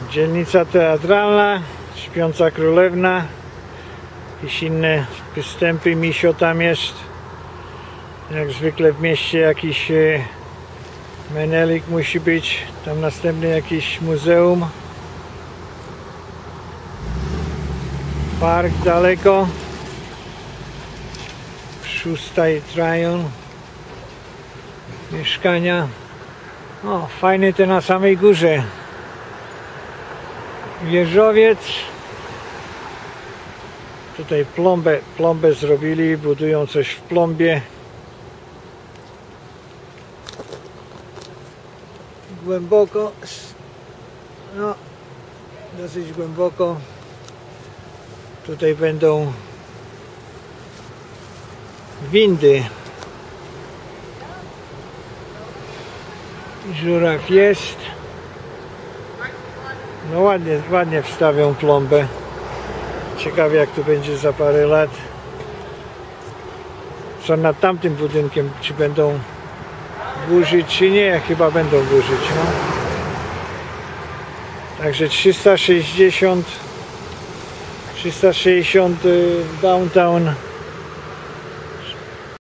Dzielnica teatralna, Śpiąca Królewna, jakieś inne występy, misio tam jest. Jak zwykle w mieście jakiś menelik musi być, tam następny jakiś muzeum. Park daleko. Szóstaj Trajon. Mieszkania. O, fajny ten na samej górze. Wieżowiec. Tutaj plombę zrobili, budują coś w plombie. Głęboko, no dosyć głęboko. Tutaj będą windy. Żuraw jest. No ładnie wstawią plombę. Ciekawie jak to będzie za parę lat. Co nad tamtym budynkiem, czy będą burzyć, czy nie? Chyba będą burzyć, no. Także 360 downtown